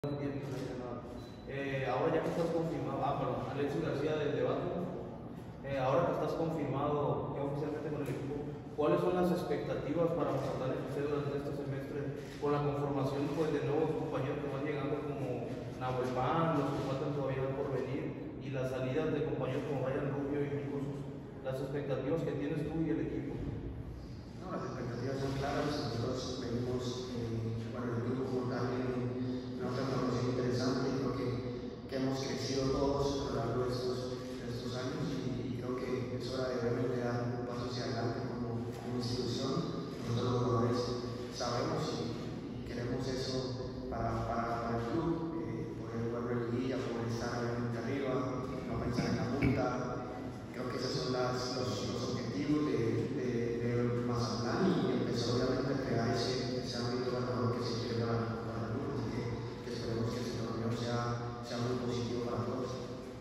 Ahora ya que estás confirmado, perdón, Alexis García del debate, ahora que estás confirmado ya oficialmente con el equipo, ¿cuáles son las expectativas para Mazatlán FC durante este semestre con la conformación pues, de nuevos compañeros que van llegando como Nahuel Pan, los que faltan todavía por venir, y las salidas de compañeros como Ryan Rubio y Nicosus? Las expectativas que tienes tú y el equipo. No, las expectativas son claras. Nosotros venimos, bueno, el grupo como tal en una transformación interesante. Creo que hemos crecido todos a lo largo de estos años y creo que es hora de realmente dar un paso hacia adelante como institución. Nosotros los jugadores sabemos y queremos eso para el club, poder jugar en liguilla, poder estar realmente arriba, no pensar en la multa. Creo que esos son los objetivos de Mazatlán y empezó obviamente a crear ese ámbito ganador que se quiere para el club, así que esperemos que este torneo sea muy positivo para todos.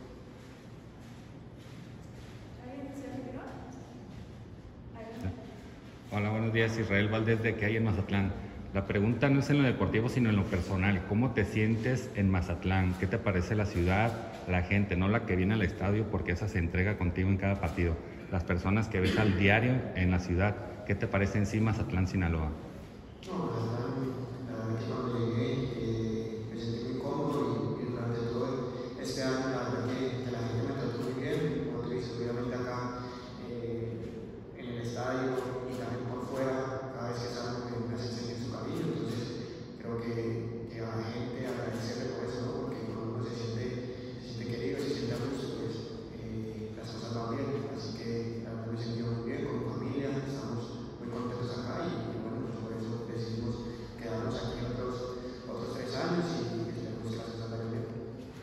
Hola, buenos días. Israel Valdés de ¿Qué hay en Mazatlán? La pregunta no es en lo deportivo, sino en lo personal. ¿Cómo te sientes en Mazatlán? ¿Qué te parece la ciudad, la gente? No la que viene al estadio, porque esa se entrega contigo en cada partido. Las personas que ves al diario en la ciudad, ¿qué te parece en sí Mazatlán, Sinaloa? No, la verdad que cuando llegué me sentí muy cómodo y durante todo este año la verdad que la gente me trató muy bien. Como te dices, obviamente acá en el estadio y también por fuera, cada vez que salgo me hacen sentir su cariño. Entonces creo que a la gente agradecerle por eso, ¿no? Porque cuando uno se siente querido, se siente a gusto, pues las cosas van bien. Así que la verdad me he sentido muy bien con mi familia, estamos muy contentos acá y bueno, por eso decidimos quedarnos aquí otros 3 años y esperemos que las cosas vayan bien.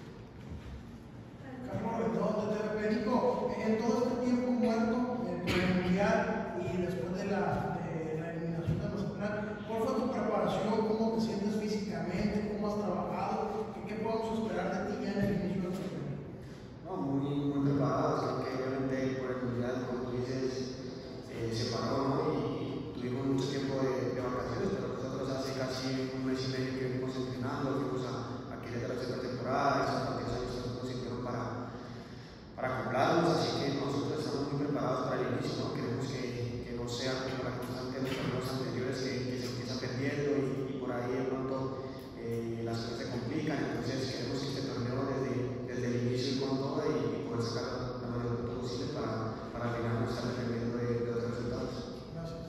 Carlos, Perico, en todo este tiempo muerto por el Mundial y después de la eliminación de Mazatlán, ¿cuál fue tu preparación? ¿Cómo te sientes físicamente? ¿Cómo has trabajado? ¿Qué podemos esperar de ti ya en el inicio del torneo? No, muy preparados. Creo que obviamente por el Mundial, como tú dices, se paró, ¿no? Y tuvimos mucho tiempo de vacaciones, pero nosotros hace casi un mes y medio que venimos entrenando, fuimos a Querétaro a hacer temporada, esos partidos amistosos nos sirvieron para acoplarnos, así que nosotros estamos muy preparados para el inicio, ¿no? Queremos que no sea como la constante de los torneos anteriores que se empieza perdiendo y por ahí de pronto las cosas se complican. Entonces queremos que este torneo desde el inicio y con todo y poder sacar la mayor punto posible para al final no estar dependiendo de otros resultados. Gracias.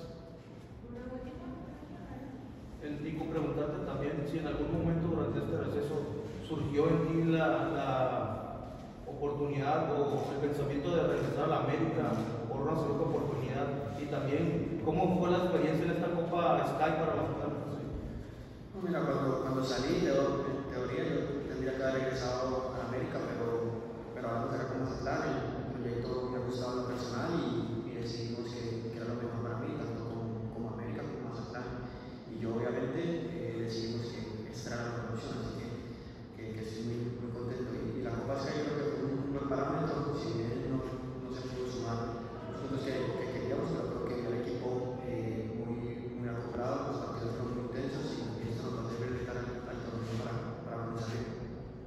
Nico, preguntarte también si en algún momento durante este receso surgió en ti la oportunidad o el pensamiento de regresar a la América por una segunda oportunidad, y también cómo fue la experiencia en esta Copa Sky para Mazatlán. No, mira, cuando salí, en teoría yo tendría que haber regresado a América, pero ahora me con Mazatlán, el proyecto me ha gustado en lo personal y decidimos que era lo mejor para mí, tanto como América como Mazatlán. Y yo obviamente decidimos que esta era la mejor opción, así que estoy muy contento. Y la Copa Sky creo que fue un buen parámetro, si bien no se pudo sumar los puntos que queríamos, pero creo que el equipo muy acoplado, los partidos fueron muy intensos y esto nos va a servir al torneo para comenzar bien.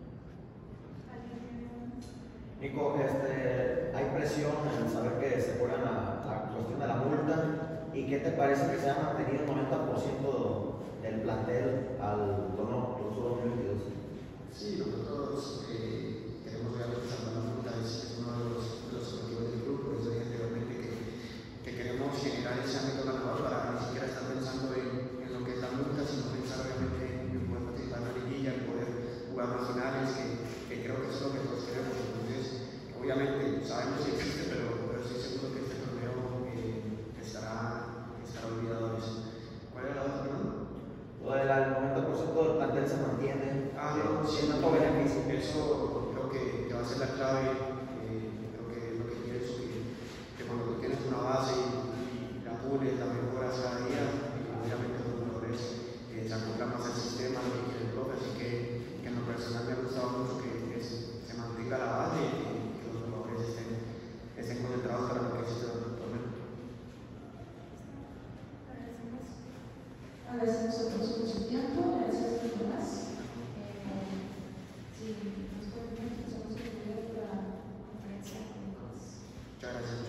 Nico, hay presión en saber que se juegan la cuestión de la multa, y ¿qué te parece que se ha mantenido el 90% del plantel al torneo Clausura 2022? Sí, nosotros queremos realmente salvar la multa, es uno de los objetivos del club, por eso dije anteriormente que queremos generar ese ámbito ganador para ni siquiera estar pensando en lo que es la multa, sino pensar obviamente en poder participar en la liguilla, en poder jugar las finales, que creo que es lo que todos queremos. Entonces, obviamente sabemos que existe, pero estoy seguro que este torneo estará olvidado de eso. ¿Cuál era la otra pregunta? Lo del 90% del plantel se mantiene. No, sí, ¿Cuánto beneficio? eso creo que va a ser la clave. Creo que es lo que pienso, que cuando tú tienes una base y la pules, la mejoras cada día, obviamente los jugadores se acoplan más al sistema, lo que quiere el profe, así que en lo personal me ha gustado mucho que se mantenga la base y que los jugadores estén concentrados para lo que es este torneo. Agradecemos a todos por su tiempo, gracias a los demás. Muchas gracias.